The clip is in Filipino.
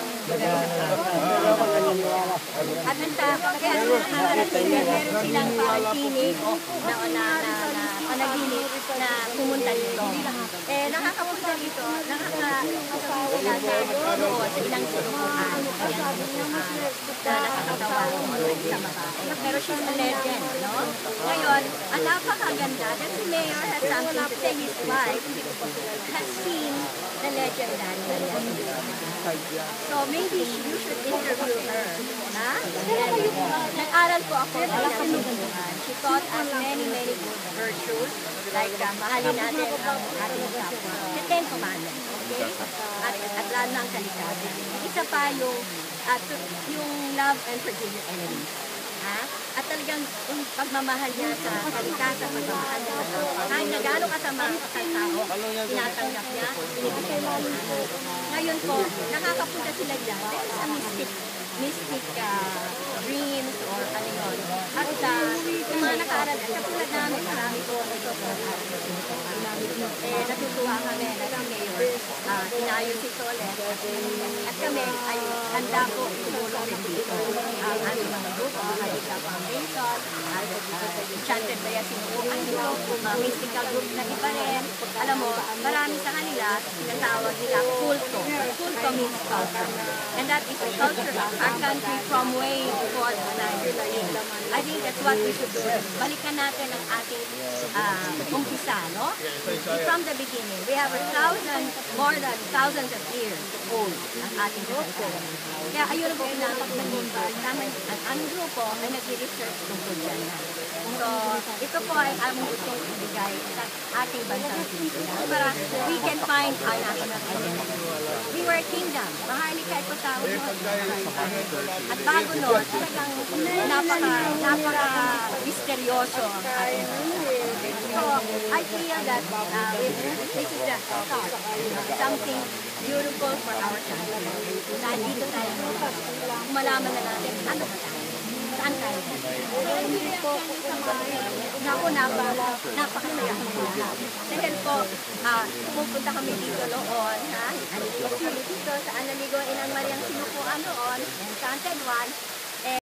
ang at kaya nakarating na meron silang parang tinig na panaginip na pumunta dito. Eh, nakakapunta dito, nakakapunta sila sa doon, sa ilang sinukuhan. Ayan, na nakakatawa sa babae. Pero she's a legend, no? Ngayon, ang napakaganda, that the mayor has something to say his wife has seen the legendary. So maybe you should interview her. Ha? Nag-aral po ako sa sinukuhan. She taught us many good virtues. Like, mahalin natin ang ating kapwa. The Ten Commandments, okay? At lalo ng kalikasan. Isa pa yung love and forgive your enemies. Ha? At talagang yung pagmamahal niya sa kalikasan, pagmamahal niya sa kapwa. Kahit na gano'ng kasama ang tao, tinatanggap niya, binibigay mo. Ngayon po, nakakapunta sila dyan. Dahil sa mystic dreams or ano yun. At yung mga nakaaral, katulad namin, marami po ito po. Natutuwa kami na si Mayor, inayos ito ulit. At kami ay handa po tumulong rin dito. Ang aming mga grupo, Halika Foundation, Enchanted Baya Sinukuhan Group, mystical group na iba rin. Alam mo, marami sa kanila, sinatawag nila kulto. Kulto means culture. And that is a culture of our country from way before the time. I think that's what we should do. Balikan natin ang ating umpisa, no? From the beginning, we have more than thousands of years old ang ating kasaysayan. Kaya ayun ang po pinapagdating ko. Ang aming grupo ay nag-research tungkol dyan. So, ito po ay aming gustong ibigay sa ating bansang Pilipinas para we can find our national identity. We were a kingdom. Maharlika ito tawag mo. At bago no, talagang napaka-misteryoso ang ating bansa. So, I feel that this is the start. Something beautiful for our country. Dahil dito tayo, malaman na natin ano ba tayo. Saan tayo? Naku, napakasaya kami lahat. Dahil po, pupunta kami dito noon, ha? Dito sa Analigo Inang Mariang Sinukuan noon, Enchanted One.